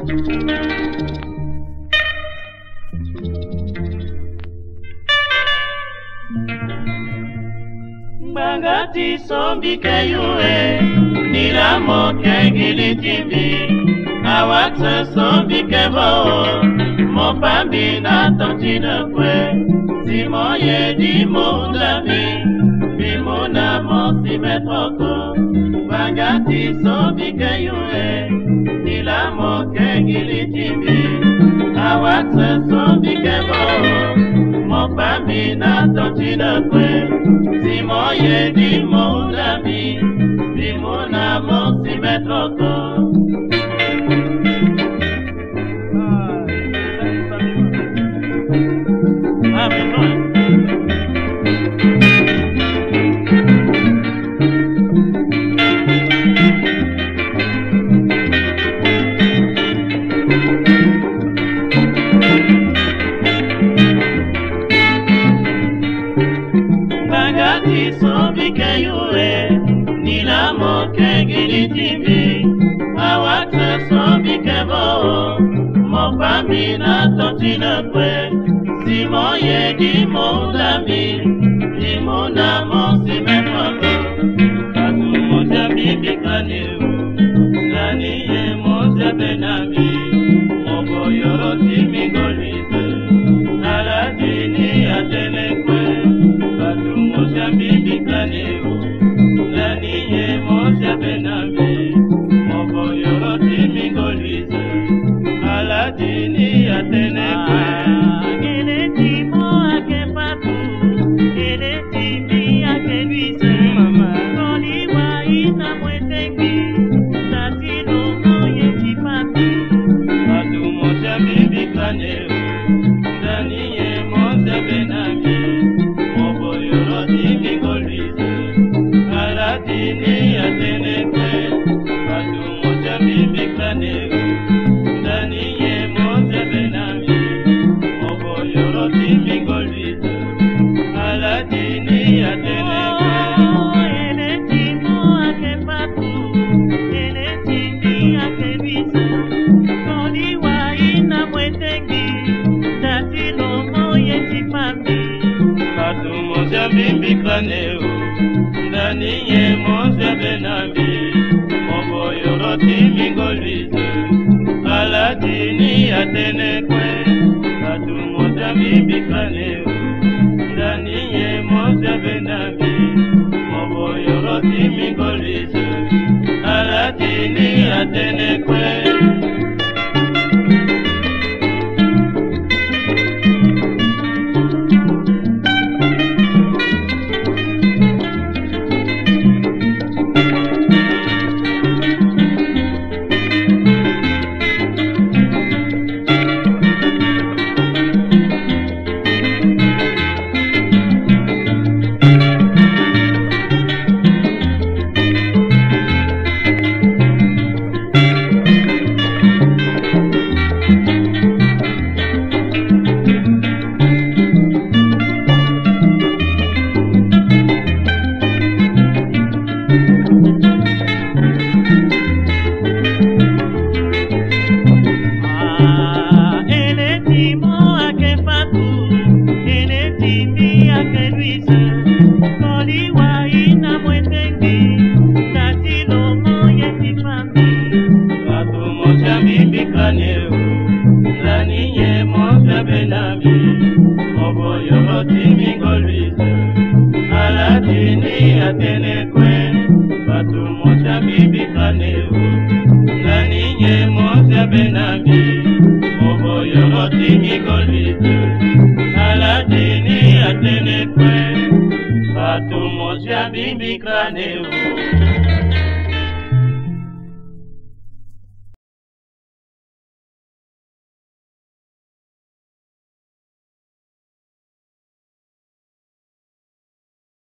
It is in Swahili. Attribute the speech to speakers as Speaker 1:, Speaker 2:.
Speaker 1: Bagati sombike yue nila moke gilitimbi awatse sombike bao mopambi na tontine kwe simoye di mondami bimona mosi metroko. Bagati sombike yue nila moke gilitimbi awatse sombike bao mopambi na tontine kwe simoye di mondami bimona mosi metroko. Bagati sombike yue nila moke gilitimbi awatse sombike bao mopambi na tontine kwe simoye di mondami bimona mosi metroko. Katu moja bibi kaneu nani ye moja benami mogo yoro timi golise aladini atene kwe. Katu moja bibi kaneu nani ye moja benami mogo yoro timi golise aladini atene kwe. Bibi kaneu ndani ye moze benami mogo yoroti mingolize aladini atene kwe. Katu moja bibi kaneu ndani ye moze benami mogo yoroti mingolize aladini atene kwe. Bibi kaneu ndani ye moja benami mogo yoroti mingolize aladini atene kwe. Katu moja bibi kaneu ndani ye moja benami mogo yoroti mingolize aladini atene kwe. Katu moja bibi kaneu